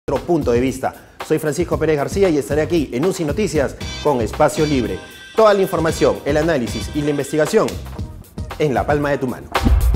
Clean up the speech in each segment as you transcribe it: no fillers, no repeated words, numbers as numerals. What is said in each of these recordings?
otro punto de vista. Soy Francisco Pérez García y estaré aquí en UCI Noticias con Espacio Libre. Toda la información, el análisis y la investigación en la palma de tu mano.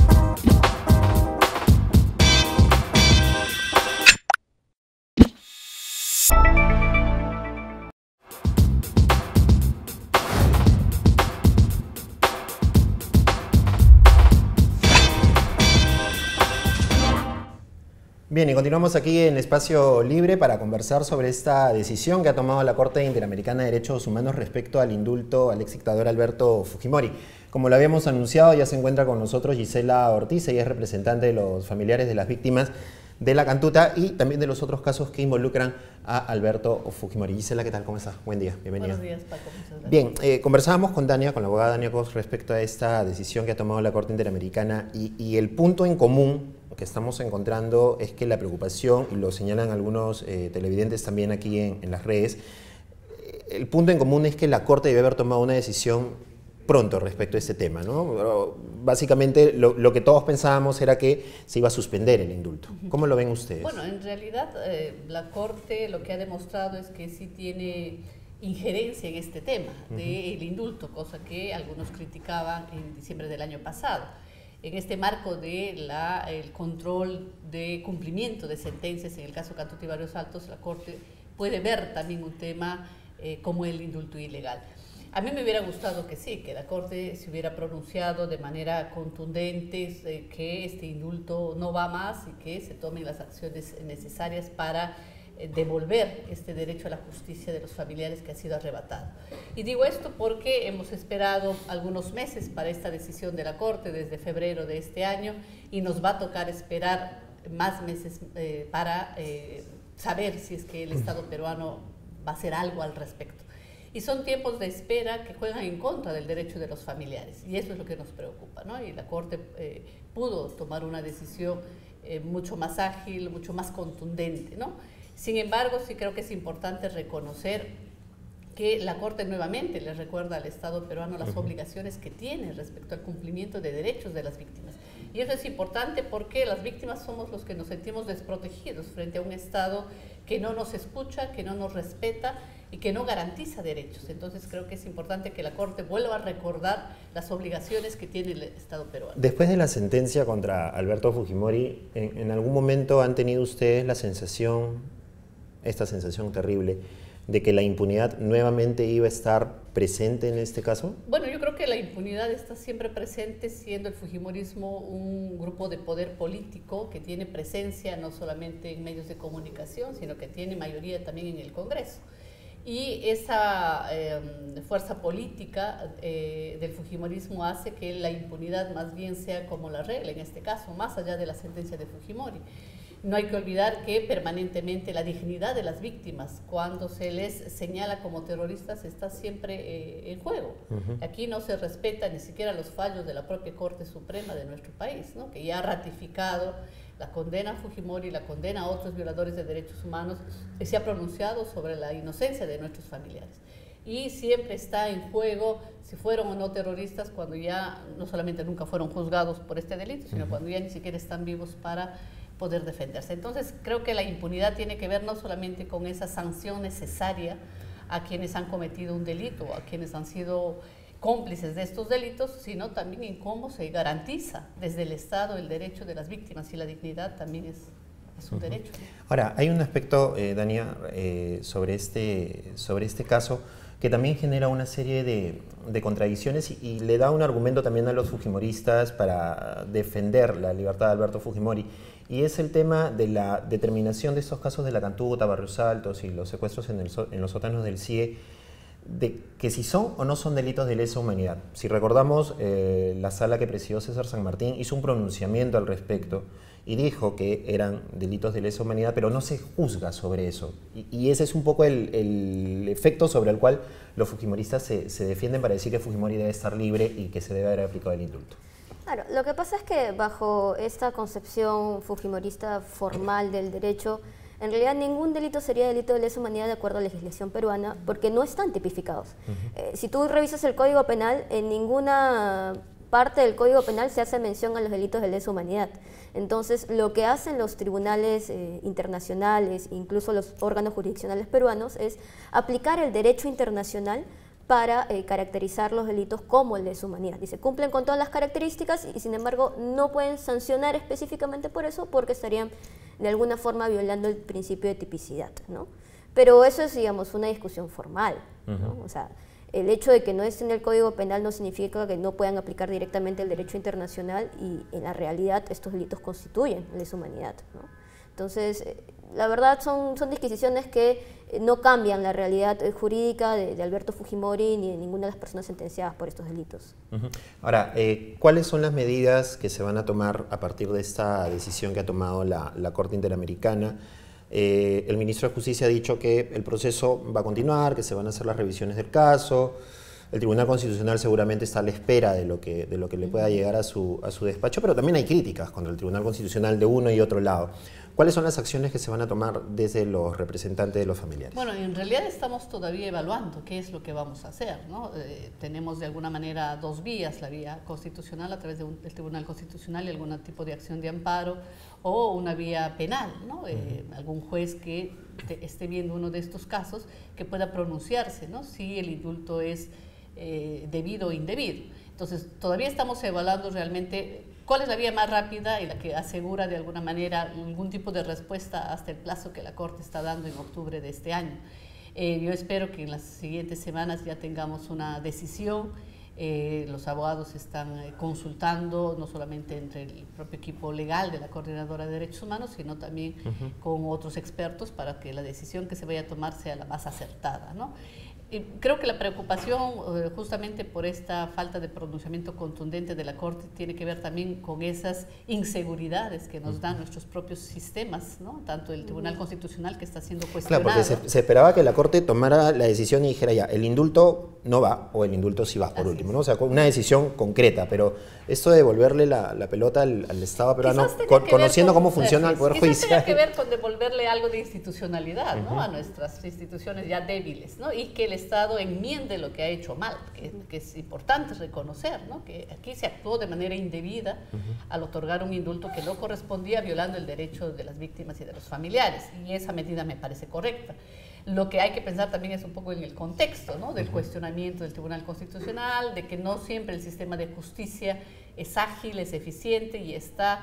Bien, y continuamos aquí en Espacio Libre para conversar sobre esta decisión que ha tomado la Corte Interamericana de Derechos Humanos respecto al indulto al exdictador Alberto Fujimori. Como lo habíamos anunciado, ya se encuentra con nosotros Gisela Ortiz, ella es representante de los familiares de las víctimas de la cantuta y también de los otros casos que involucran a Alberto Fujimori. Gisela, ¿qué tal? ¿Cómo estás? Buen día, bienvenida. Buenos días, Paco. Bien, conversábamos con Dania, con la abogada Dania Cos, respecto a esta decisión que ha tomado la Corte Interamericana y el punto en común que estamos encontrando es que la preocupación, y lo señalan algunos televidentes también aquí en las redes, el punto en común es que la Corte debe haber tomado una decisión pronto respecto a este tema, ¿no? Básicamente lo que todos pensábamos era que se iba a suspender el indulto. ¿Cómo lo ven ustedes? Bueno, en realidad la Corte lo que ha demostrado es que sí tiene injerencia en este tema del indulto, cosa que algunos criticaban en diciembre del año pasado. En este marco de el control de cumplimiento de sentencias, en el caso Cantuta y Barrios Altos, la Corte puede ver también un tema como el indulto ilegal. A mí me hubiera gustado que sí, que la Corte se hubiera pronunciado de manera contundente que este indulto no va más y que se tomen las acciones necesarias para devolver este derecho a la justicia de los familiares que ha sido arrebatado. Y digo esto porque hemos esperado algunos meses para esta decisión de la Corte desde febrero de este año y nos va a tocar esperar más meses para saber si es que el Estado peruano va a hacer algo al respecto. Y son tiempos de espera que juegan en contra del derecho de los familiares y eso es lo que nos preocupa, ¿no? Y la Corte pudo tomar una decisión mucho más ágil, mucho más contundente, ¿no? Sin embargo, sí creo que es importante reconocer que la Corte nuevamente le recuerda al Estado peruano las obligaciones que tiene respecto al cumplimiento de derechos de las víctimas. Y eso es importante porque las víctimas somos los que nos sentimos desprotegidos frente a un Estado que no nos escucha, que no nos respeta y que no garantiza derechos. Entonces creo que es importante que la Corte vuelva a recordar las obligaciones que tiene el Estado peruano. Después de la sentencia contra Alberto Fujimori, ¿en algún momento han tenido ustedes la sensación, esta sensación terrible, de que la impunidad nuevamente iba a estar presente en este caso? Bueno, yo creo que la impunidad está siempre presente, siendo el fujimorismo un grupo de poder político que tiene presencia no solamente en medios de comunicación, sino que tiene mayoría también en el Congreso. Y esa fuerza política del fujimorismo hace que la impunidad más bien sea como la regla, en este caso, más allá de la sentencia de Fujimori. No hay que olvidar que permanentemente la dignidad de las víctimas, cuando se les señala como terroristas, está siempre en juego. Aquí no se respeta ni siquiera los fallos de la propia Corte Suprema de nuestro país, ¿no? Que ya ha ratificado la condena a Fujimori, la condena a otros violadores de derechos humanos, que se ha pronunciado sobre la inocencia de nuestros familiares. Y siempre está en juego si fueron o no terroristas cuando ya no solamente nunca fueron juzgados por este delito, sino cuando ya ni siquiera están vivos para poder defenderse. Entonces creo que la impunidad tiene que ver no solamente con esa sanción necesaria a quienes han cometido un delito, a quienes han sido cómplices de estos delitos, sino también en cómo se garantiza desde el Estado el derecho de las víctimas y la dignidad también es un derecho. Ahora, hay un aspecto, Dania, sobre este caso que también genera una serie de contradicciones y le da un argumento también a los fujimoristas para defender la libertad de Alberto Fujimori. Y es el tema de la determinación de estos casos de la Cantuta, Barrios Altos y los secuestros en los sótanos del CIE, de que si son o no son delitos de lesa humanidad. Si recordamos, la sala que presidió César San Martín hizo un pronunciamiento al respecto y dijo que eran delitos de lesa humanidad, pero no se juzga sobre eso. Y ese es un poco el efecto sobre el cual los fujimoristas se defienden para decir que Fujimori debe estar libre y que se debe haber aplicado el indulto. Claro, lo que pasa es que bajo esta concepción fujimorista formal del derecho, en realidad ningún delito sería delito de lesa humanidad de acuerdo a la legislación peruana, porque no están tipificados. Si tú revisas el Código Penal, en ninguna parte del Código Penal se hace mención a los delitos de lesa humanidad. Entonces, lo que hacen los tribunales internacionales, incluso los órganos jurisdiccionales peruanos, es aplicar el derecho internacional para caracterizar los delitos como el de lesa humanidad. Dice, cumplen con todas las características y sin embargo no pueden sancionar específicamente por eso porque estarían de alguna forma violando el principio de tipicidad, ¿no? Pero eso es, digamos, una discusión formal, ¿no? O sea, el hecho de que no esté en el Código Penal no significa que no puedan aplicar directamente el derecho internacional y en la realidad estos delitos constituyen lesa humanidad, ¿no? Entonces, la verdad son disquisiciones que no cambian la realidad jurídica de Alberto Fujimori ni de ninguna de las personas sentenciadas por estos delitos. Ahora, ¿cuáles son las medidas que se van a tomar a partir de esta decisión que ha tomado la Corte Interamericana? El ministro de Justicia ha dicho que el proceso va a continuar, que se van a hacer las revisiones del caso. El Tribunal Constitucional seguramente está a la espera de lo que le pueda llegar a su despacho, pero también hay críticas contra el Tribunal Constitucional de uno y otro lado. ¿Cuáles son las acciones que se van a tomar desde los representantes de los familiares? Bueno, en realidad estamos todavía evaluando qué es lo que vamos a hacer, ¿no? Tenemos de alguna manera dos vías, la vía constitucional a través del Tribunal Constitucional y algún tipo de acción de amparo, o una vía penal, ¿no? Algún juez que esté viendo uno de estos casos que pueda pronunciarse, ¿no? Si el indulto es debido o indebido. Entonces, todavía estamos evaluando realmente cuál es la vía más rápida y la que asegura de alguna manera algún tipo de respuesta hasta el plazo que la Corte está dando en octubre de este año. Yo espero que en las siguientes semanas ya tengamos una decisión. Los abogados están consultando no solamente entre el propio equipo legal de la Coordinadora de Derechos Humanos, sino también con otros expertos para que la decisión que se vaya a tomar sea la más acertada, ¿no? Creo que la preocupación justamente por esta falta de pronunciamiento contundente de la Corte tiene que ver también con esas inseguridades que nos dan nuestros propios sistemas, ¿no? Tanto el Tribunal Constitucional, que está siendo cuestionado. Claro, porque se esperaba que la Corte tomara la decisión y dijera ya, el indulto no va o el indulto sí va, por último, ¿no? O sea, una decisión concreta, pero esto de devolverle la pelota al Estado peruano, conociendo cómo funciona el Poder Judicial. Tiene que ver con devolverle algo de institucionalidad, ¿no? A nuestras instituciones ya débiles, ¿no? Y que el Estado enmiende lo que ha hecho mal, que es importante reconocer, ¿no? Que aquí se actuó de manera indebida al otorgar un indulto que no correspondía, violando el derecho de las víctimas y de los familiares, y esa medida me parece correcta. Lo que hay que pensar también es un poco en el contexto, ¿no? Del cuestionamiento del Tribunal Constitucional, de que no siempre el sistema de justicia es ágil, es eficiente y está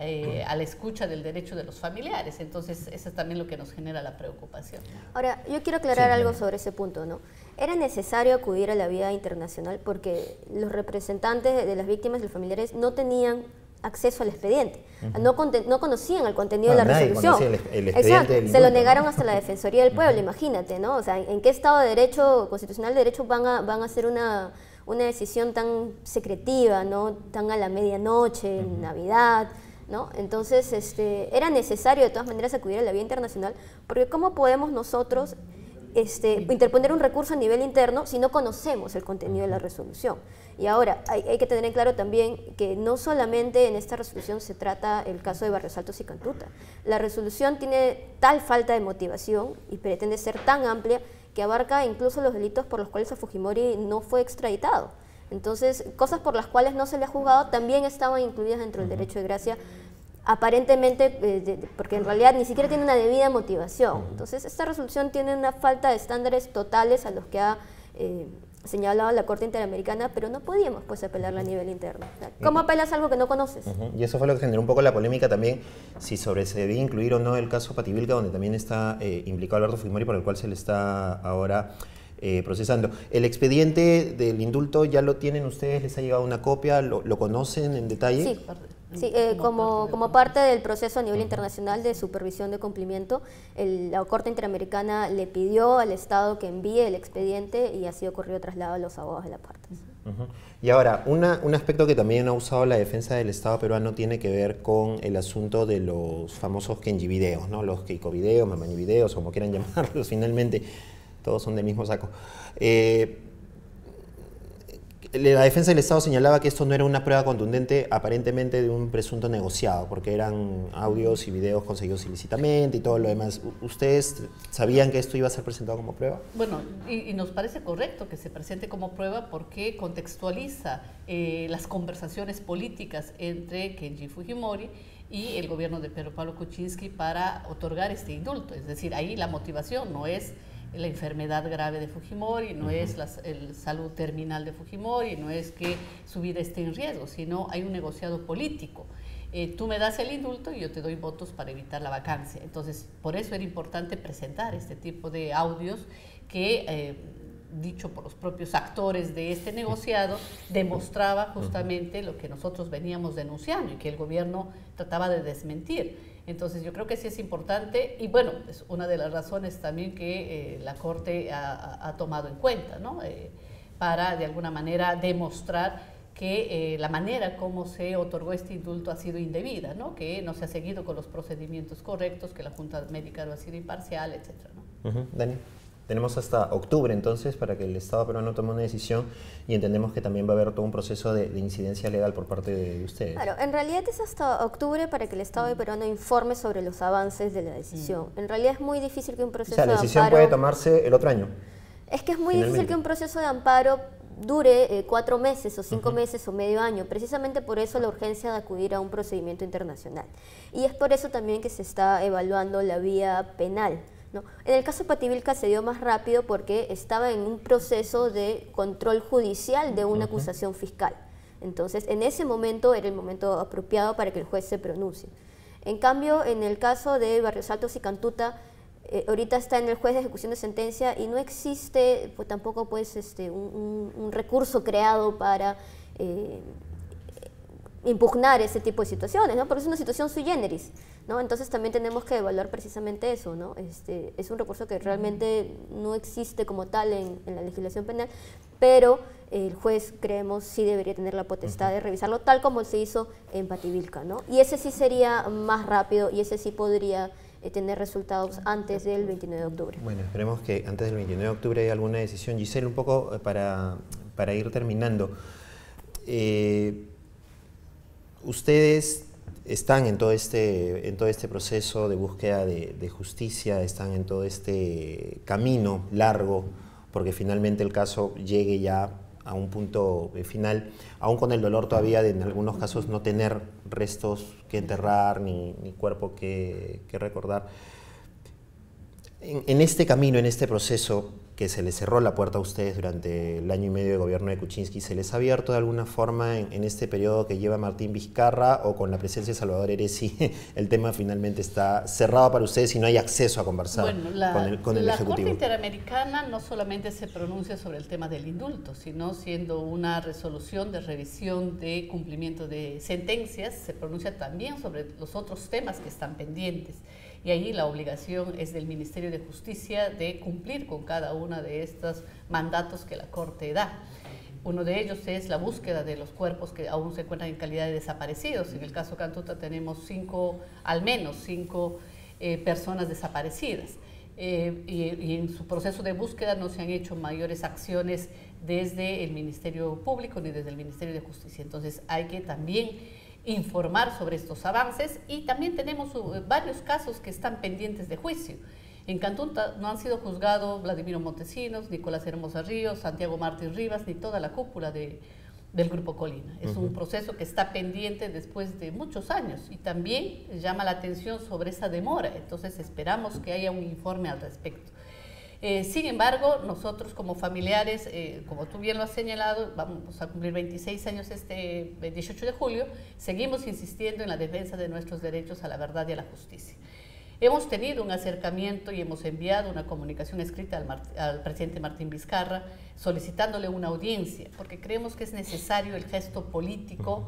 a la escucha del derecho de los familiares. Entonces, eso es también lo que nos genera la preocupación. Ahora, yo quiero aclarar algo sobre ese punto, ¿no? Era necesario acudir a la vía internacional porque los representantes de las víctimas y los familiares no tenían acceso al expediente, no conocían el contenido de la resolución. El expediente del se lo negaron hasta la Defensoría del Pueblo, imagínate, ¿no? O sea, ¿en qué Estado de Derecho, constitucional de derecho van a hacer una decisión tan secretiva, ¿no? Tan a la medianoche, en Navidad, ¿no? Entonces, era necesario de todas maneras acudir a la vía internacional, porque ¿cómo podemos nosotros interponer un recurso a nivel interno si no conocemos el contenido de la resolución? Y ahora, hay que tener en claro también que no solamente en esta resolución se trata el caso de Barrios Altos y Cantuta. La resolución tiene tal falta de motivación y pretende ser tan amplia que abarca incluso los delitos por los cuales a Fujimori no fue extraditado. Entonces, cosas por las cuales no se le ha juzgado también estaban incluidas dentro del derecho de gracia, aparentemente, porque en realidad ni siquiera tiene una debida motivación. Entonces, esta resolución tiene una falta de estándares totales a los que ha señalado la Corte Interamericana, pero no podíamos pues apelarla a nivel interno. O sea, ¿cómo apelas algo que no conoces? Y eso fue lo que generó un poco la polémica también, si se debía incluir o no el caso Pativilca, donde también está implicado Alberto Fujimori, por el cual se le está ahora procesando. ¿El expediente del indulto ya lo tienen ustedes? ¿Les ha llegado una copia? ¿Lo conocen en detalle? Sí, como parte del proceso a nivel internacional de supervisión de cumplimiento, la Corte Interamericana le pidió al Estado que envíe el expediente y así ocurrió traslado a los abogados de la parte. Y ahora, un aspecto que también ha usado la defensa del Estado peruano tiene que ver con el asunto de los famosos Kenji videos, ¿no? Los Keiko videos, Mamani videos, como quieran llamarlos, finalmente todos son del mismo saco. la defensa del Estado señalaba que esto no era una prueba contundente aparentemente de un presunto negociado, porque eran audios y videos conseguidos ilícitamente y todo lo demás. ¿Ustedes sabían que esto iba a ser presentado como prueba? Bueno, y nos parece correcto que se presente como prueba porque contextualiza las conversaciones políticas entre Kenji Fujimori y el gobierno de Pedro Pablo Kuczynski para otorgar este indulto. Es decir, ahí la motivación no es la enfermedad grave de Fujimori, no es la salud terminal de Fujimori, no es que su vida esté en riesgo, sino hay un negociado político. Tú me das el indulto y yo te doy votos para evitar la vacancia. Entonces, por eso era importante presentar este tipo de audios que, dicho por los propios actores de este negociado, demostraba justamente lo que nosotros veníamos denunciando y que el gobierno trataba de desmentir. Entonces yo creo que sí es importante y bueno, es una de las razones también que la Corte ha tomado en cuenta, ¿no? Para de alguna manera demostrar que la manera como se otorgó este indulto ha sido indebida, ¿no? Que no se ha seguido con los procedimientos correctos, que la Junta Médica no ha sido imparcial, etcétera, ¿no? Dani. Tenemos hasta octubre entonces para que el Estado peruano tome una decisión y entendemos que también va a haber todo un proceso de incidencia legal por parte de ustedes. Claro, en realidad es hasta octubre para que el Estado peruano informe sobre los avances de la decisión. En realidad es muy difícil que un proceso de amparo... O sea, la decisión puede tomarse el otro año. Es que es muy difícil que un proceso de amparo dure 4 meses o 5 meses o medio año. Precisamente por eso la urgencia de acudir a un procedimiento internacional. Y es por eso también que se está evaluando la vía penal, ¿no? En el caso de Pativilca se dio más rápido porque estaba en un proceso de control judicial de una acusación fiscal. Entonces, en ese momento era el momento apropiado para que el juez se pronuncie. En cambio, en el caso de Barrios Altos y Cantuta, ahorita está en el juez de ejecución de sentencia y no existe pues, tampoco pues, un recurso creado para impugnar ese tipo de situaciones, ¿no? Porque es una situación sui generis, ¿no? Entonces también tenemos que evaluar precisamente eso, ¿no? Es un recurso que realmente no existe como tal en la legislación penal, pero el juez, creemos, sí debería tener la potestad de revisarlo, tal como se hizo en Pativilca, ¿no? Y ese sí sería más rápido y ese sí podría tener resultados antes del 29 de octubre. Bueno, esperemos que antes del 29 de octubre haya alguna decisión. Giselle, un poco para ir terminando. Ustedes están en todo este proceso de búsqueda de justicia, están en todo este camino largo, porque finalmente el caso llegue ya a un punto final, aún con el dolor todavía de en algunos casos no tener restos que enterrar ni cuerpo que recordar. En este camino, en este proceso que se les cerró la puerta a ustedes durante el año y medio de gobierno de Kuczynski, ¿se les ha abierto de alguna forma en este periodo que lleva Martín Vizcarra o con la presencia de Salvador Heresi el tema finalmente está cerrado para ustedes y no hay acceso a conversar con el Ejecutivo? La Corte Interamericana no solamente se pronuncia sobre el tema del indulto, sino siendo una resolución de revisión de cumplimiento de sentencias, se pronuncia también sobre los otros temas que están pendientes. Y ahí la obligación es del Ministerio de Justicia de cumplir con cada uno de estos mandatos que la Corte da. Uno de ellos es la búsqueda de los cuerpos que aún se encuentran en calidad de desaparecidos. En el caso Cantuta tenemos al menos cinco personas desaparecidas. Y en su proceso de búsqueda no se han hecho mayores acciones desde el Ministerio Público ni desde el Ministerio de Justicia. Entonces hay que también informar sobre estos avances y también tenemos varios casos que están pendientes de juicio. En Cantuta no han sido juzgados Vladimiro Montesinos, Nicolás Hermosa Ríos, Santiago Martín Rivas, ni toda la cúpula del Grupo Colina. Es un proceso que está pendiente después de muchos años y también llama la atención sobre esa demora. Entonces esperamos que haya un informe al respecto. Sin embargo, nosotros como familiares, como tú bien lo has señalado, vamos a cumplir 26 años este 18 de julio, seguimos insistiendo en la defensa de nuestros derechos a la verdad y a la justicia. Hemos tenido un acercamiento y hemos enviado una comunicación escrita al presidente Martín Vizcarra solicitándole una audiencia, porque creemos que es necesario el gesto político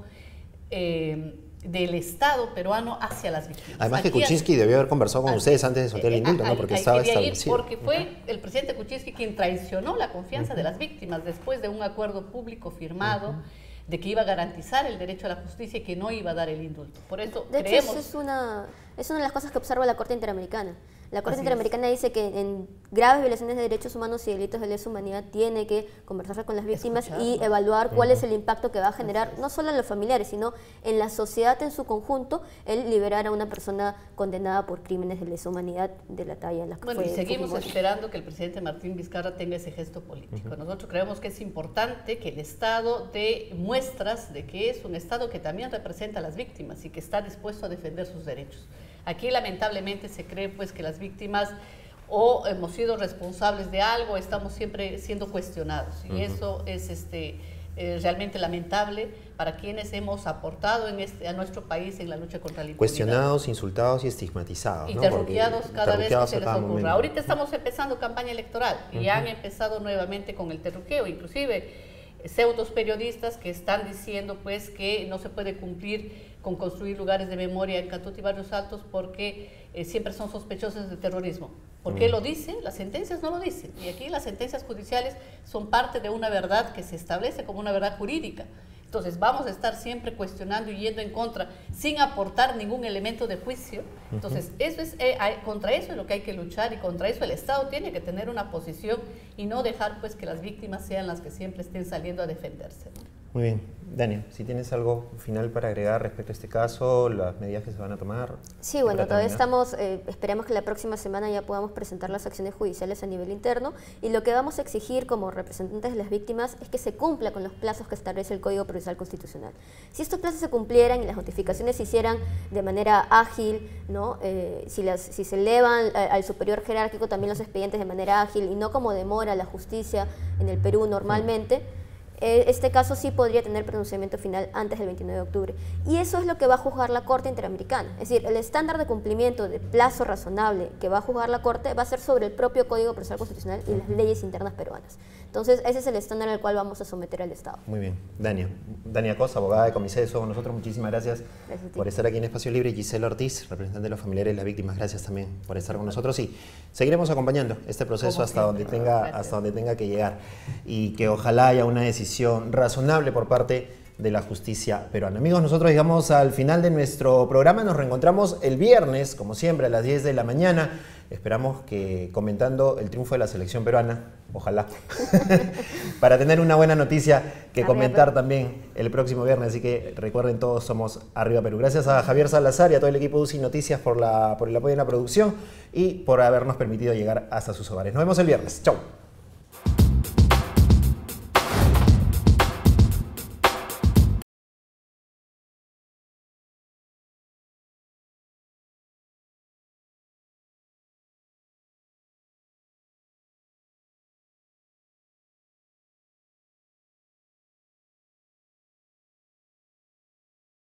del Estado peruano hacia las víctimas. Además que Kuczynski debió haber conversado con ustedes antes de soltar el indulto, ¿no? Porque estaba establecido. Porque fue el presidente Kuczynski quien traicionó la confianza de las víctimas después de un acuerdo público firmado de que iba a garantizar el derecho a la justicia y que no iba a dar el indulto. Por eso de hecho, es una de las cosas que observa la Corte Interamericana. La Corte Así Interamericana dice que en graves violaciones de derechos humanos y delitos de lesa humanidad tiene que conversarse con las víctimas y evaluar cuál es el impacto que va a generar, no solo en los familiares, sino en la sociedad en su conjunto, el liberar a una persona condenada por crímenes de lesa humanidad de la talla en la que Bueno, fue y seguimos Fujimori. esperando que el presidente Martín Vizcarra tenga ese gesto político. Nosotros creemos que es importante que el Estado dé muestras de que es un Estado que también representa a las víctimas y que está dispuesto a defender sus derechos. Aquí lamentablemente se cree pues que las víctimas o hemos sido responsables de algo, estamos siempre siendo cuestionados, y eso es realmente lamentable para quienes hemos aportado a nuestro país en la lucha contra la impunidad. Cuestionados, insultados y estigmatizados. Y ¿no? terruqueados cada vez que terruqueados se a les cada ocurra. momento. Ahorita estamos empezando campaña electoral y han empezado nuevamente con el terruqueo, inclusive pseudos periodistas que están diciendo pues que no se puede cumplir con construir lugares de memoria en Catuta y Barrios Altos porque siempre son sospechosos de terrorismo. ¿Por qué lo dicen? Las sentencias no lo dicen. Y aquí las sentencias judiciales son parte de una verdad que se establece como una verdad jurídica. Entonces vamos a estar siempre cuestionando y yendo en contra sin aportar ningún elemento de juicio. Entonces contra eso es lo que hay que luchar, y contra eso el Estado tiene que tener una posición y no dejar pues que las víctimas sean las que siempre estén saliendo a defenderse, ¿no? Muy bien. Dania, si tienes algo final para agregar respecto a este caso, las medidas que se van a tomar. Sí, bueno, todavía estamos, esperamos que la próxima semana ya podamos presentar las acciones judiciales a nivel interno, y lo que vamos a exigir como representantes de las víctimas es que se cumpla con los plazos que establece el Código Procesal Constitucional. Si estos plazos se cumplieran y las notificaciones se hicieran de manera ágil, ¿no? Si se elevan al superior jerárquico también los expedientes de manera ágil y no como demora la justicia en el Perú normalmente, este caso sí podría tener pronunciamiento final antes del 29 de octubre. Y eso es lo que va a juzgar la Corte Interamericana. Es decir, el estándar de cumplimiento de plazo razonable que va a juzgar la Corte va a ser sobre el propio Código Procesal Constitucional y las leyes internas peruanas. Entonces, ese es el estándar al cual vamos a someter al Estado. Muy bien. Dania Cos, abogada de Comiceso, con nosotros. Muchísimas gracias por estar aquí en Espacio Libre. Gisela Ortiz, representante de los familiares de las víctimas, gracias también por estar con nosotros. Y seguiremos acompañando este proceso hasta donde tenga que llegar. Y que ojalá haya una decisión razonable por parte de la justicia peruana. Amigos, nosotros llegamos al final de nuestro programa. Nos reencontramos el viernes, como siempre, a las 10 de la mañana. Esperamos que comentando el triunfo de la selección peruana, ojalá, para tener una buena noticia que comentar también el próximo viernes. Así que recuerden, todos somos Arriba Perú. Gracias a Javier Salazar y a todo el equipo de UCI Noticias por el apoyo en la producción y por habernos permitido llegar hasta sus hogares. Nos vemos el viernes. Chau.